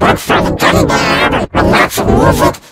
look for the teddy bear with lots of music